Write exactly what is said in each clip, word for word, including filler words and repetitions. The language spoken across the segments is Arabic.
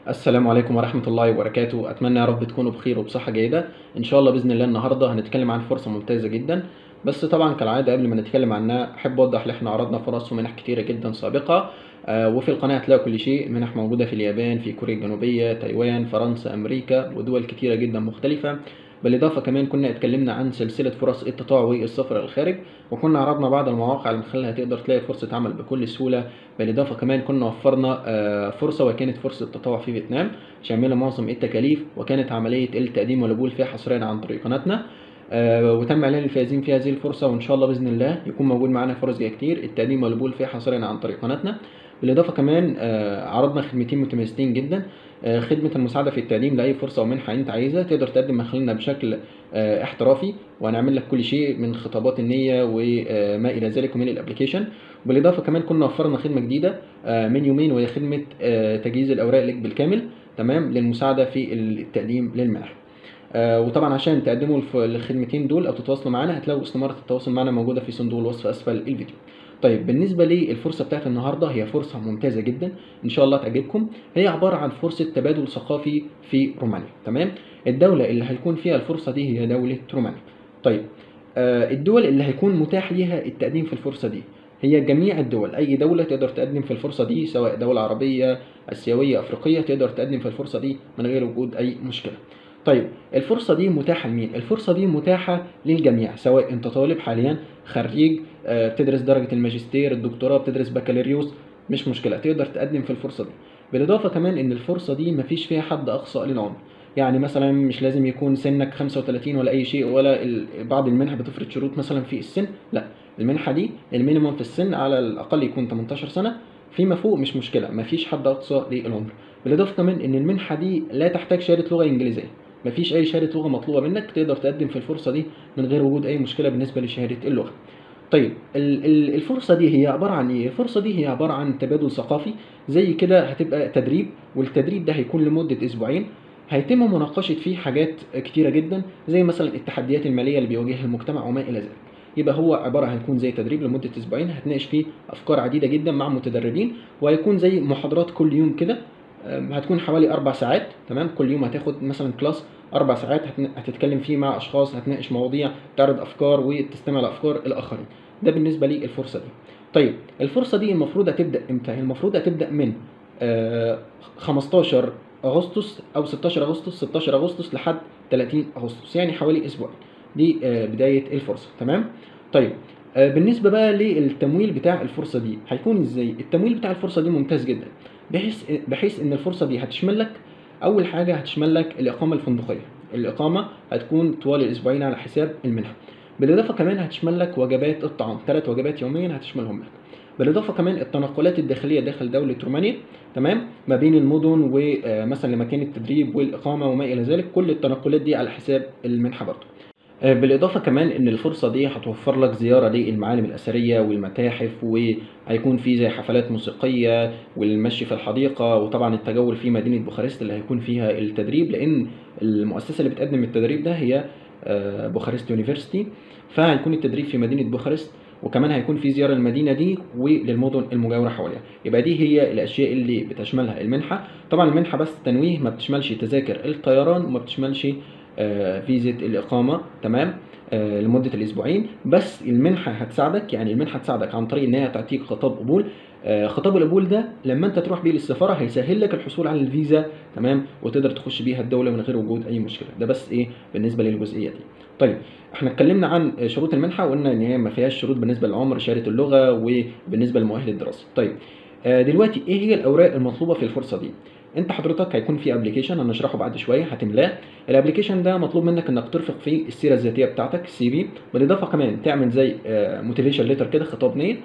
السلام عليكم ورحمة الله وبركاته. أتمنى يا رب تكونوا بخير وبصحة جيدة إن شاء الله بإذن الله. النهاردة هنتكلم عن فرصة ممتازة جدا، بس طبعا كالعادة قبل ما نتكلم عنها أحب أوضح إن إحنا عرضنا فرص ومنح كتيرة جدا سابقة. آه، وفي القناة هتلاقوا كل شيء، منح موجودة في اليابان، في كوريا الجنوبية، تايوان، فرنسا، أمريكا ودول كتيرة جدا مختلفة. بالإضافة كمان كنا اتكلمنا عن سلسلة فرص التطوع والسفر للخارج، وكنا عرضنا بعض المواقع اللي من خلالها تقدر تلاقي فرصة عمل بكل سهولة. بالإضافة كمان كنا وفرنا آه، فرصة، وكانت فرصة التطوع في فيتنام شاملة معظم التكاليف، وكانت عملية التقديم والقبول فيها حصريا عن طريق قناتنا. آه، وتم إعلان الفائزين في هذه الفرصة، وإن شاء الله بإذن الله يكون موجود معنا فرص جاية كتير التقديم والقبول فيها حصريا عن طريق قناتنا. بالإضافة كمان آه، عرضنا خدمتين متميزتين جدا. آه، خدمة المساعدة في التقديم لأي فرصة أو منحة أنت عايزها تقدر تقدم من خلالنا بشكل آه، احترافي، وهنعمل لك كل شيء من خطابات النية وما إلى ذلك ومن الأبليكيشن. بالإضافة كمان كنا وفرنا خدمة جديدة آه، من يومين، وهي خدمة آه، تجهيز الأوراق لك بالكامل تمام للمساعدة في التقديم للمنح. آه، وطبعا عشان تقدموا الف- الخدمتين دول او تتواصلوا معانا هتلاقوا استمارة التواصل معنا موجودة في صندوق الوصف اسفل الفيديو. طيب بالنسبة للفرصة بتاعت النهاردة، هي فرصة ممتازة جدا ان شاء الله تعجبكم. هي عبارة عن فرصة تبادل ثقافي في رومانيا تمام. الدولة اللي هيكون فيها الفرصة دي هي دولة رومانيا. طيب آه، الدول اللي هيكون متاح ليها التقديم في الفرصة دي هي جميع الدول. اي دولة تقدر تقدم في الفرصة دي، سواء دولة عربية، اسيوية، افريقية، تقدر تقدم في الفرصة دي من غير وجود اي مشكلة. طيب الفرصة دي متاحة لمين؟ الفرصة دي متاحة للجميع، سواء انت طالب حاليا، خريج، آه، بتدرس درجة الماجستير، الدكتوراه، بتدرس بكالوريوس، مش مشكلة تقدر تقدم في الفرصة دي. بالإضافة كمان إن الفرصة دي مفيش فيها حد أقصى للعمر. يعني مثلا مش لازم يكون سنك خمسة وتلاتين ولا أي شيء، ولا ال- بعض المنح بتفرض شروط مثلا في السن، لا. المنحة دي المينيموم في السن على الأقل يكون تمنتاشر سنة، فيما فوق مش مشكلة، مفيش حد أقصى للعمر. بالإضافة كمان إن المنحة دي لا تحتاج شهادة لغة إنجليزية، مفيش اي شهاده لغه مطلوبه منك، تقدر تقدم في الفرصه دي من غير وجود اي مشكله بالنسبه لشهاده اللغه. طيب ال- ال- الفرصه دي هي عباره عن ايه؟ الفرصه دي هي عباره عن تبادل ثقافي زي كده، هتبقى تدريب، والتدريب ده هيكون لمده اسبوعين. هيتم مناقشه فيه حاجات كتيره جدا، زي مثلا التحديات الماليه اللي بيواجهها المجتمع وما الى ذلك. يبقى هو عباره هيكون زي تدريب لمده اسبوعين، هتناقش فيه افكار عديده جدا مع متدربين، وهيكون زي محاضرات كل يوم كده. أم، هتكون حوالي اربع ساعات تمام. كل يوم هتاخد مثلا كلاس اربع ساعات، هتن- هتتكلم فيه مع اشخاص، هتناقش مواضيع، تعرض افكار وتستمع لافكار الاخرين. ده بالنسبه لي الفرصه دي. طيب الفرصه دي المفروض هتبدا امتى؟ هي المفروض هتبدا من آه، خمستاشر اغسطس او ستاشر اغسطس، ستاشر اغسطس لحد تلاتين اغسطس، يعني حوالي اسبوع. دي آه، بدايه الفرصه تمام. طيب آه، بالنسبه بقى للتمويل بتاع الفرصه دي هيكون ازاي؟ التمويل بتاع الفرصه دي ممتاز جدا، بحيث بحيث ان الفرصه دي هتشمل لك اول حاجه، هتشمل لك الاقامه الفندقيه. الاقامه هتكون طوال الاسبوعين على حساب المنحه. بالاضافه كمان هتشمل لك وجبات الطعام، ثلاث وجبات يوميا هتشملهم لك. بالاضافه كمان التنقلات الداخليه داخل دوله رومانيا تمام، ما بين المدن ومثلا لمكان التدريب والاقامه وما الى ذلك، كل التنقلات دي على حساب المنحه برضه. آه، بالإضافة كمان إن الفرصة دي هتوفر لك زيارة للمعالم الأثرية والمتاحف، وهيكون في زي حفلات موسيقية والمشي في الحديقة، وطبعا التجول في مدينة بوخارست اللي هيكون فيها التدريب، لأن المؤسسة اللي بتقدم التدريب ده هي آه، بوخارست يونيفرسيتي. فهيكون التدريب في مدينة بوخارست، وكمان هيكون في زيارة للمدينة دي وللمدن المجاورة حواليها. يبقى دي هي الأشياء اللي بتشملها المنحة. طبعا المنحة بس تنويه، ما بتشملش تذاكر الطيران، وما بتشملش آه، فيزة الإقامة تمام آه، لمدة الأسبوعين. بس المنحة هتساعدك، يعني المنحة هتساعدك عن طريق إن هي تعطيك خطاب قبول. آه، خطاب القبول ده لما أنت تروح بيه للسفارة هيسهل لك الحصول على الفيزا تمام، وتقدر تخش بيها الدولة من غير وجود أي مشكلة. ده بس إيه بالنسبة للجزئية دي. طيب احنا اتكلمنا عن شروط المنحة، وقلنا إن هي ما فيهاش شروط بالنسبة للعمر، شهادة اللغة، وبالنسبة لمؤهل الدراسة. طيب آه، دلوقتي إيه هي الأوراق المطلوبة في الفرصة دي؟ انت حضرتك هيكون في ابلكيشن هنشرحه بعد شويه هتملاه. الابلكيشن ده مطلوب منك انك ترفق فيه السيره الذاتيه بتاعتك، السي في. بالاضافه كمان تعمل زي موتيفيشن ليتر كده، خطاب نيه،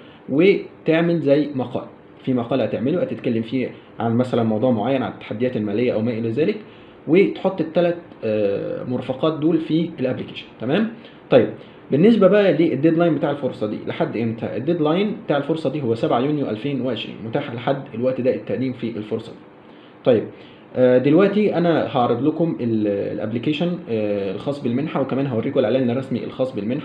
وتعمل زي مقال. في مقال هتعمله هتتكلم فيه عن مثلا موضوع معين، عن التحديات الماليه او ما الى ذلك، وتحط الثلاث مرفقات دول في الابلكيشن تمام. طيب بالنسبه بقى للديدلاين بتاع الفرصه دي لحد امتى؟ الديدلاين بتاع الفرصه دي هو سبعة يونيو الفين وعشرين، متاح لحد الوقت ده التقديم في الفرصه دي. طيب آه، دلوقتي انا هعرض لكم الابلكيشن الخاص بالمنحه، وكمان هوريكم الاعلان الرسمي الخاص بالمنحه.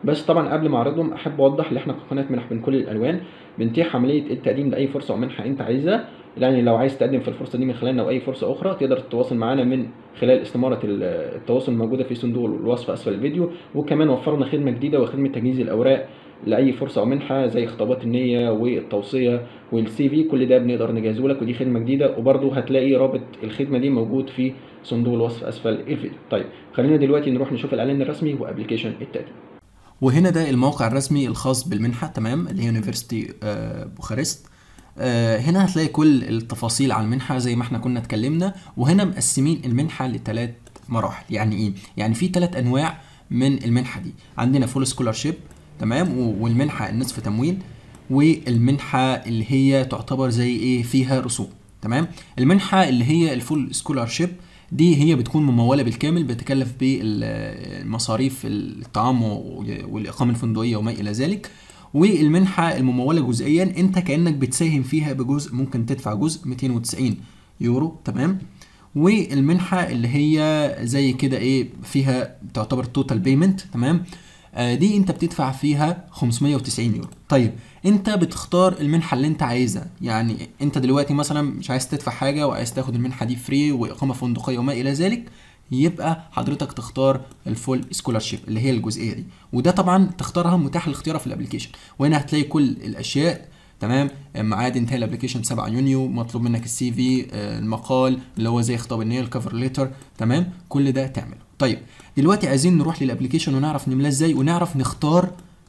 بس طبعا قبل ما اعرضهم احب اوضح ان احنا كقناه منح من كل الالوان بنتيح عمليه التقديم لاي فرصه او منحه انت عايزها. يعني لو عايز تقدم في الفرصه دي من خلالنا او اي فرصه اخرى تقدر تتواصل معانا من خلال استماره التواصل الموجوده في صندوق الوصف اسفل الفيديو. وكمان وفرنا خدمه جديده وخدمه تجهيز الاوراق لاي فرصه او منحه زي خطابات النيه والتوصيه والسي في، كل ده بنقدر نجهزه لك ودي خدمه جديده، وبرده هتلاقي رابط الخدمه دي موجود في صندوق الوصف اسفل الفيديو. طيب خلينا دلوقتي نروح نشوف الاعلان الرسمي وابلكيشن التقديم. وهنا ده الموقع الرسمي الخاص بالمنحة، تمام، اللي هي يونيفرسيتي بوخارست. آه هنا هتلاقي كل التفاصيل عن المنحة زي ما احنا كنا اتكلمنا. وهنا مقسمين المنحة لثلاث مراحل. يعني ايه؟ يعني في ثلاث انواع من المنحة دي. عندنا فول سكولارشيب، تمام، والمنحة النصف تمويل، والمنحة اللي هي تعتبر زي ايه فيها رسوم. تمام. المنحة اللي هي الفول سكولارشيب دي هي بتكون ممولة بالكامل، بتكلف بالمصاريف الطعام والإقامة الفندقية وما إلى ذلك. والمنحة الممولة جزئيا انت كأنك بتساهم فيها بجزء، ممكن تدفع جزء مئتين وتسعين يورو، تمام. والمنحة اللي هي زي كده ايه فيها تعتبر توتال بيمنت، تمام، آه دي انت بتدفع فيها خمسمية وتسعين يورو. طيب انت بتختار المنحه اللي انت عايزها. يعني انت دلوقتي مثلا مش عايز تدفع حاجه وعايز تاخد المنحه دي فري واقامه فندقيه وما الى ذلك، يبقى حضرتك تختار الفول سكولارشيب اللي هي الجزئيه دي، وده طبعا تختارها متاح الاختيار في الابلكيشن. وهنا هتلاقي كل الاشياء، تمام. ميعاد انتهاء الابلكيشن سبعة يونيو، مطلوب منك السي في، المقال اللي هو زي خطاب النيه، الكفر ليتر، تمام، كل ده تعمله. طيب دلوقتي عايزين نروح للابلكيشن ونعرف نملاه ازاي ونعرف نختار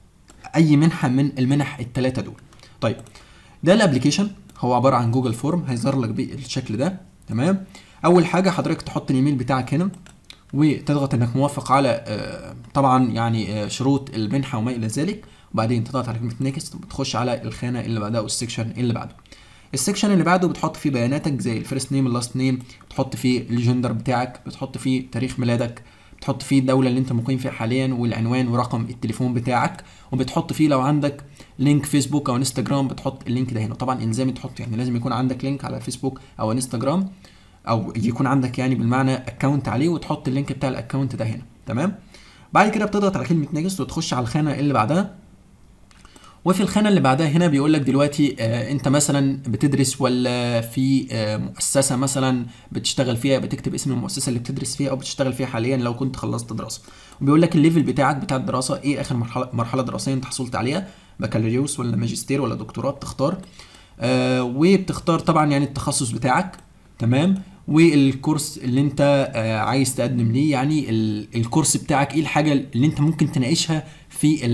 اي منحه من المنح الثلاثه دول. طيب ده الابلكيشن، هو عباره عن جوجل فورم هيظهر لك بالشكل ده، تمام. اول حاجه حضرتك تحط الايميل بتاعك هنا وتضغط انك موافق على آه طبعا يعني آه شروط المنحه وما الى ذلك، وبعدين تضغط على كلمه نيكست وبتخش على الخانه اللي بعدها والسكشن اللي بعده. السكشن اللي بعده بتحط فيه بياناتك زي الفيرست نيم، اللاست نيم، بتحط فيه الجندر بتاعك، بتحط فيه تاريخ ميلادك، بتحط فيه الدوله اللي انت مقيم فيها حاليا والعنوان ورقم التليفون بتاعك، وبتحط فيه لو عندك لينك فيسبوك او انستجرام بتحط اللينك ده هنا. طبعا الزامي تحط، يعني لازم يكون عندك لينك على فيسبوك او انستجرام، او يكون عندك يعني بالمعنى اكونت عليه، وتحط اللينك بتاع الاكونت ده هنا، تمام. بعد كده بتضغط على كلمه نيكست وتخش على الخانه اللي بعدها. وفي الخانه اللي بعدها هنا بيقول لك دلوقتي آه انت مثلا بتدرس ولا في آه مؤسسه مثلا بتشتغل فيها، بتكتب اسم المؤسسه اللي بتدرس فيها او بتشتغل فيها حاليا لو كنت خلصت دراسه. وبيقول لك الليفل بتاعك بتاع الدراسه ايه، اخر مرحله مرحله دراسيه انت حصلت عليها، بكالوريوس ولا ماجستير ولا دكتوراه، بتختار آه وبتختار طبعا يعني التخصص بتاعك، تمام. والكورس اللي انت آه عايز تقدم ليه، يعني الكورس بتاعك ايه الحاجه اللي انت ممكن تناقشها في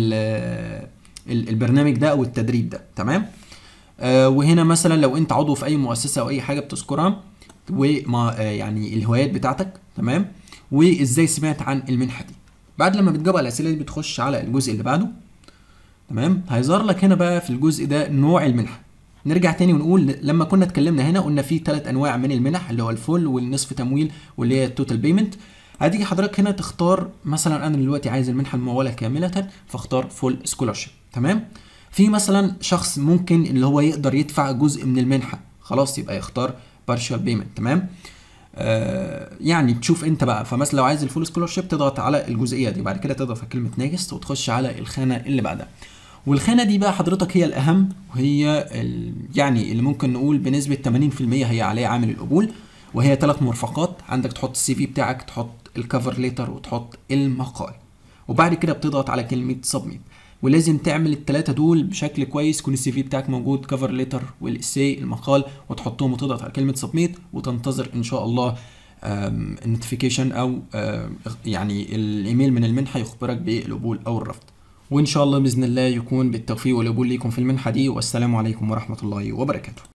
البرنامج ده او التدريب ده، تمام. آه وهنا مثلا لو انت عضو في اي مؤسسه او اي حاجه بتذكرها، وما آه يعني الهوايات بتاعتك، تمام، وازاي سمعت عن المنحه دي. بعد لما بتجاوب على الاسئله دي بتخش على الجزء اللي بعده، تمام. هيظهر لك هنا بقى في الجزء ده نوع المنحه. نرجع تاني ونقول لما كنا اتكلمنا هنا قلنا في ثلاث انواع من المنح، اللي هو الفول والنصف تمويل واللي هي التوتال بيمنت. هتيجي حضرتك هنا تختار مثلا انا دلوقتي عايز المنحه المموله كامله فاختار فول سكولارشيب، تمام. في مثلا شخص ممكن اللي هو يقدر يدفع جزء من المنحه، خلاص يبقى يختار بارشال بيمنت، تمام. آه يعني تشوف انت بقى. فمثلا لو عايز الفول سكولارشيب تضغط على الجزئيه دي، بعد كده تضغط على كلمه نيكست وتخش على الخانه اللي بعدها. والخانه دي بقى حضرتك هي الاهم، وهي يعني اللي ممكن نقول بنسبه ثمانين في المية هي عليها عامل القبول، وهي ثلاث مرفقات. عندك تحط السي في بتاعك، تحط الكفر ليتر، وتحط المقال، وبعد كده بتضغط على كلمه سبميت. ولازم تعمل الثلاثه دول بشكل كويس، يكون السي في بتاعك موجود، كفر ليتر والاساي المقال، وتحطهم وتضغط على كلمه سبميت وتنتظر ان شاء الله النوتيفيكيشن او يعني الايميل من المنحه يخبرك بالقبول او الرفض. وان شاء الله باذن الله يكون بالتوفيق والقبول ليكم في المنحه دي، والسلام عليكم ورحمه الله وبركاته.